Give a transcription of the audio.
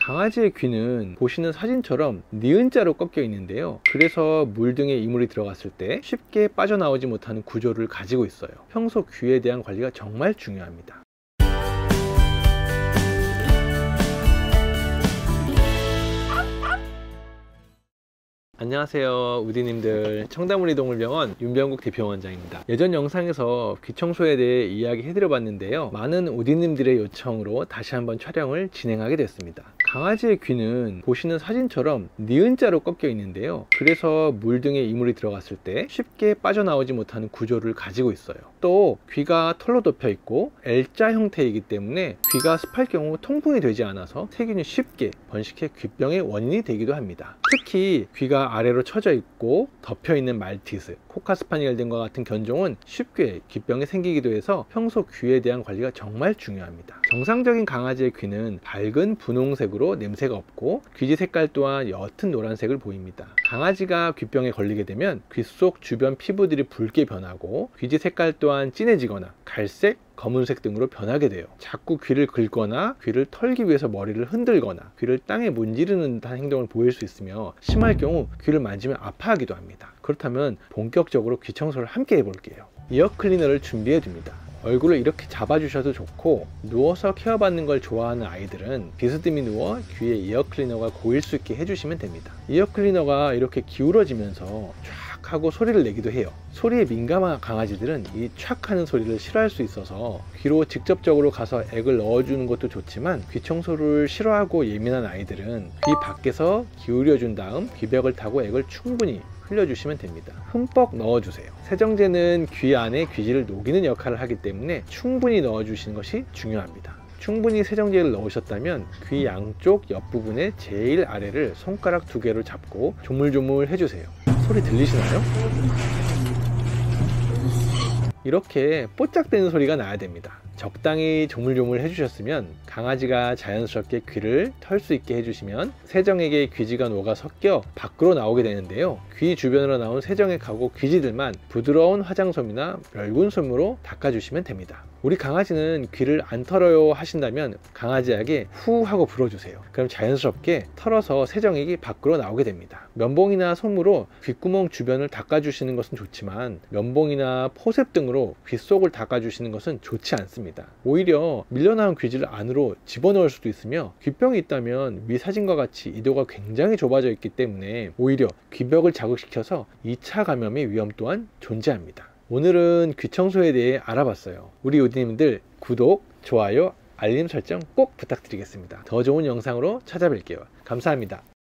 강아지의 귀는 보시는 사진처럼 니은자로 꺾여 있는데요, 그래서 물 등에 이물이 들어갔을 때 쉽게 빠져나오지 못하는 구조를 가지고 있어요. 평소 귀에 대한 관리가 정말 중요합니다. 안녕하세요 우디님들, 청담우리동물병원 윤병국 대표원장입니다. 예전 영상에서 귀 청소에 대해 이야기 해드려 봤는데요, 많은 우디님들의 요청으로 다시 한번 촬영을 진행하게 됐습니다. 강아지의 귀는 보시는 사진처럼 니은자로 꺾여 있는데요, 그래서 물 등에 이물이 들어갔을 때 쉽게 빠져나오지 못하는 구조를 가지고 있어요. 또 귀가 털로 덮여 있고 L자 형태이기 때문에 귀가 습할 경우 통풍이 되지 않아서 세균이 쉽게 번식해 귀병의 원인이 되기도 합니다. 특히 귀가 아래로 처져 있고 덮여 있는 말티즈, 코카스파니엘 등과 같은 견종은 쉽게 귀병이 생기기도 해서 평소 귀에 대한 관리가 정말 중요합니다. 정상적인 강아지의 귀는 밝은 분홍색으로 냄새가 없고 귀지 색깔 또한 옅은 노란색을 보입니다. 강아지가 귀병에 걸리게 되면 귀 속 주변 피부들이 붉게 변하고 귀지 색깔 또한 진해지거나 갈색, 검은색 등으로 변하게 돼요. 자꾸 귀를 긁거나 귀를 털기 위해서 머리를 흔들거나 귀를 땅에 문지르는 듯한 행동을 보일 수 있으며, 심할 경우 귀를 만지면 아파하기도 합니다. 그렇다면 본격적으로 귀 청소를 함께 해볼게요. 이어 클리너를 준비해 둡니다. 얼굴을 이렇게 잡아주셔도 좋고, 누워서 케어받는 걸 좋아하는 아이들은 비스듬히 누워 귀에 이어 클리너가 고일 수 있게 해주시면 됩니다. 이어 클리너가 이렇게 기울어지면서 쫙 하고 소리를 내기도 해요. 소리에 민감한 강아지들은 이 촥 하는 소리를 싫어할 수 있어서 귀로 직접적으로 가서 액을 넣어주는 것도 좋지만, 귀 청소를 싫어하고 예민한 아이들은 귀 밖에서 기울여 준 다음 귀벽을 타고 액을 충분히 흘려주시면 됩니다. 흠뻑 넣어주세요. 세정제는 귀 안에 귀지를 녹이는 역할을 하기 때문에 충분히 넣어주시는 것이 중요합니다. 충분히 세정제를 넣으셨다면 귀 양쪽 옆부분의 제일 아래를 손가락 2개로 잡고 조물조물 해주세요. 소리 들리시나요? 이렇게 뽀짝대는 소리가 나야 됩니다. 적당히 조물조물 해주셨으면 강아지가 자연스럽게 귀를 털 수 있게 해주시면 세정액에 귀지가 녹아 섞여 밖으로 나오게 되는데요, 귀 주변으로 나온 세정액하고 귀지들만 부드러운 화장솜이나 멸균솜으로 닦아주시면 됩니다. 우리 강아지는 귀를 안 털어요 하신다면 강아지에게 후 하고 불어주세요. 그럼 자연스럽게 털어서 세정액이 밖으로 나오게 됩니다. 면봉이나 솜으로 귓구멍 주변을 닦아주시는 것은 좋지만, 면봉이나 포셉 등으로 귀 속을 닦아주시는 것은 좋지 않습니다. 오히려 밀려나온 귀지를 안으로 집어넣을 수도 있으며, 귀병이 있다면 위 사진과 같이 이도가 굉장히 좁아져 있기 때문에 오히려 귀벽을 자극시켜서 2차 감염의 위험 또한 존재합니다. 오늘은 귀 청소에 대해 알아봤어요. 우리 우디님들 구독, 좋아요, 알림 설정 꼭 부탁드리겠습니다. 더 좋은 영상으로 찾아뵐게요. 감사합니다.